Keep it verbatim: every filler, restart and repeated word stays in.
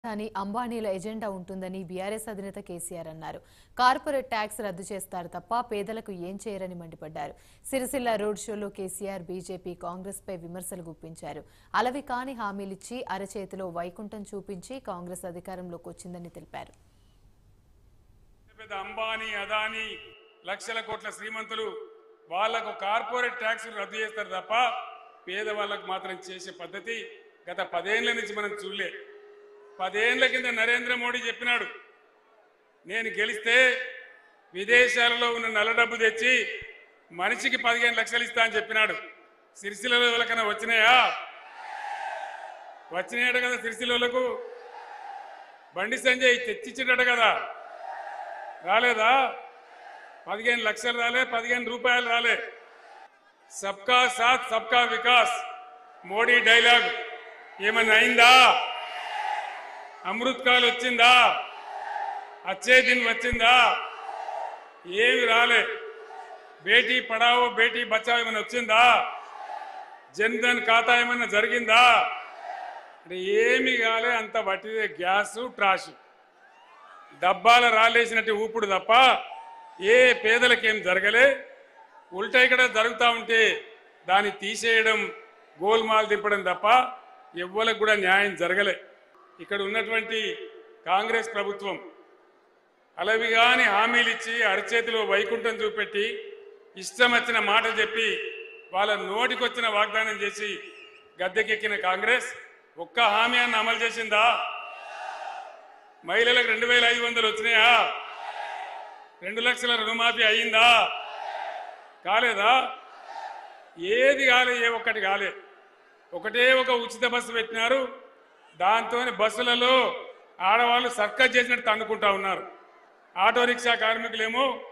అని అంబానీల ఎజెండా ఉంటుందని బీఆర్ఎస్ అధినేత కేసీఆర్ అన్నారు. కార్పొరేట్ ట్యాక్స్ రద్దు చేస్తారు తప్ప పేదలకు ఏం చేయరని మండిపడ్డారు. సిరిసిల్ల రోడ్ షోలో కేసీఆర్ బీజేపీ కాంగ్రెస్ పై విమర్శలు గుప్పించారు. అలవి కాని హామీలిచ్చి అరచేతిలో వైకుంఠం చూపించి కాంగ్రెస్ అధికారంలోకి వచ్చిందని తెలిపారు. అంబానీ అదానీ లక్షల కోట్ల శ్రీమంతులు వాళ్లకు కార్పొరేట్ ట్యాక్స్ రద్దు చేస్తారు తప్ప పేదవాళ్లకు మాత్రం చేసే పద్ధతి గత పదేళ్ల నుంచి మనం చూడలే. పదేళ్ల కింద నరేంద్ర మోడీ చెప్పినాడు, నేను గెలిస్తే విదేశాలలో ఉన్న నల్ల డబ్బు తెచ్చి మనిషికి పదిహేను లక్షలు ఇస్తా అని చెప్పినాడు. సిరిసిల్లలో ఎవరికైనా వచ్చినాయా? వచ్చినాయట కదా. సిరిసిల్లకు బండి సంజయ్ తెచ్చిచ్చేటట కదా, రాలేదా? పదిహేను లక్షలు రాలే, పదిహేను రూపాయలు రాలే. సబ్కా సాత్ సబ్కా వికాస్ మోడీ డైలాగ్ ఏమన్నా అయిందా? అమృత్ కాల్ వచ్చిందా? అచ్చే దిన్ వచ్చిందా? ఏమి రాలే. బేటీ పడావో బేటీ బచావో ఏమైనా వచ్చిందా? జన్ధన్ ఖాతా ఏమైనా జరిగిందా? అంటే ఏమి కాలే. అంత బట్టిదే గ్యాసు ట్రాషు డబ్బాల రాలేసినట్టు ఊపుడు తప్ప ఏ పేదలకేం జరగలే. ఉల్టా ఇక్కడ జరుగుతూ ఉంటే దాన్ని తీసేయడం, గోల్మాల్ దింపడం తప్ప ఎవ్వరికి కూడా న్యాయం జరగలే. ఇక్కడ ఉన్నటువంటి కాంగ్రెస్ ప్రభుత్వం అలవిగాని హామీలు ఇచ్చి అరచేతిలో వైకుంఠం చూపెట్టి ఇష్టం వచ్చిన మాట చెప్పి వాళ్ళ నోటికొచ్చిన వాగ్దానం చేసి గద్దెకెక్కిన కాంగ్రెస్ ఒక్క హామీ అన్న అమలు చేసిందా? మహిళలకు రెండు వేల ఐదు వందలు వచ్చినాయా? రెండు లక్షల రుణమాఫీ అయ్యిందా? కాలేదా? ఏది కాలే, ఏ ఒక్కటి కాలే. ఒకటే ఒక ఉచిత బస్సు పెట్టినారు. దాంతో బస్సులలో ఆడవాళ్ళు సర్కస్ చేసినట్టు అనుకుంటా ఉన్నారు. Auto rickshaw కార్మికులేమో